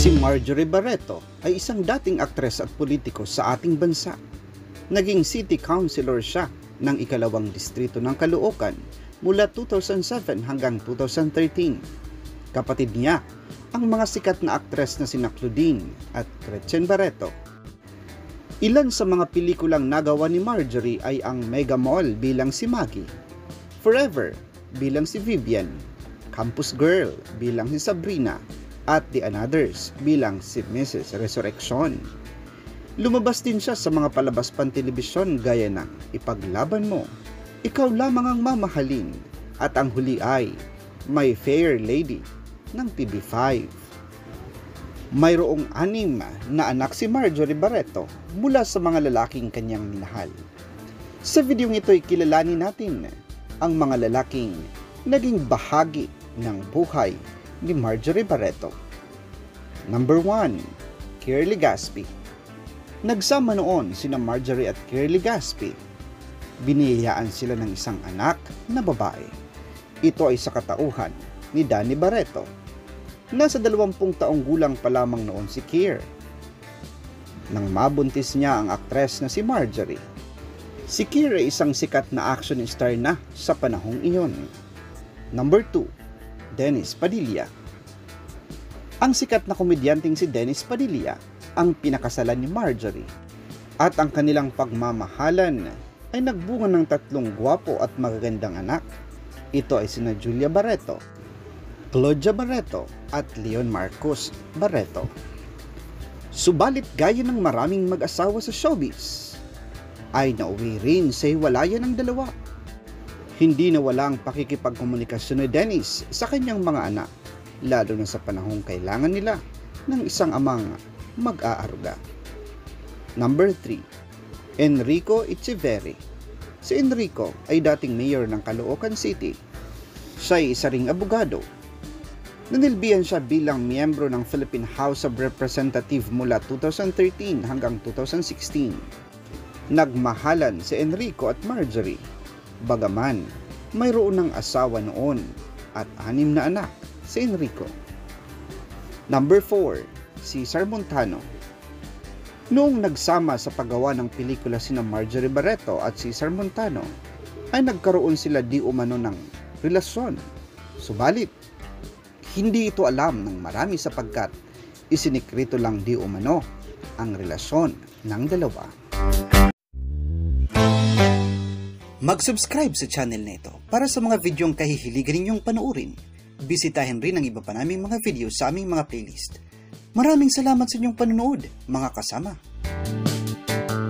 Si Marjorie Barreto ay isang dating aktres at politiko sa ating bansa. Naging city councilor siya ng ikalawang distrito ng Caloocan mula 2007 hanggang 2013. Kapatid niya ang mga sikat na aktres na sina Claudine at Gretchen Barreto. Ilan sa mga pelikulang nagawa ni Marjorie ay ang Mega Mall bilang si Maggie, Forever bilang si Vivian, Campus Girl bilang si Sabrina, at The Another's bilang si Mrs. Resurrection. Lumabas din siya sa mga palabas pantelebisyon gaya ng Ipaglaban Mo, Ikaw Lamang Ang Mamahalin, at ang huli ay My Fair Lady ng TV5. Mayroong 6 na anak si Marjorie Barreto mula sa mga lalaking kanyang minahal. Sa videong ito ay kilalanin natin ang mga lalaking naging bahagi ng buhay ni Marjorie Barreto. Number 1, Kier Legaspi. Nagsama noon sina Marjorie at Kier Legaspi. Biniyayaan sila ng isang anak na babae. Ito ay sa katauhan ni Danny Barreto. Nasa 20 taong gulang pa lamang noon si Kier nang mabuntis niya ang aktres na si Marjorie. Si Kier ay isang sikat na action star na sa panahong iyon. Number 2, Dennis Padilla. Ang sikat na komedyanteng si Dennis Padilla ang pinakasalan ni Marjorie at ang kanilang pagmamahalan ay nagbunga ng 3 gwapo at magagandang anak. Ito ay sina Julia Barreto, Claudia Barreto at Leon Marcos Barreto. Subalit gaya ng maraming mag-asawa sa showbiz, ay nauwi rin sa hiwalayan ng dalawa. Hindi nawala ang pakikipagkomunikasyon ni Dennis sa kanyang mga anak, lalo na sa panahong kailangan nila ng isang amang mag-aaruga. Number 3, Enrico Echeverri. Si Enrico ay dating mayor ng Caloocan City. Siya ay isa ring abogado. Nanilbihan siya bilang miyembro ng Philippine House of Representatives mula 2013 hanggang 2016. Nagmahalan si Enrico at Marjorie. Bagaman, mayroon ng asawa noon at 6 na anak si Enrico. Number 4, Cesar Montano. Noong nagsama sa paggawa ng pelikula sina Marjorie Barreto at Cesar Montano, ay nagkaroon sila di umano ng relasyon. Subalit, hindi ito alam ng marami sapagkat isinikrito lang di umano ang relasyon ng dalawa. Mag-subscribe sa channel na ito para sa mga videong kahihiligan ninyong panoorin. Bisitahin rin ang iba pa naming mga video sa aming mga playlist. Maraming salamat sa inyong panonood, mga kasama.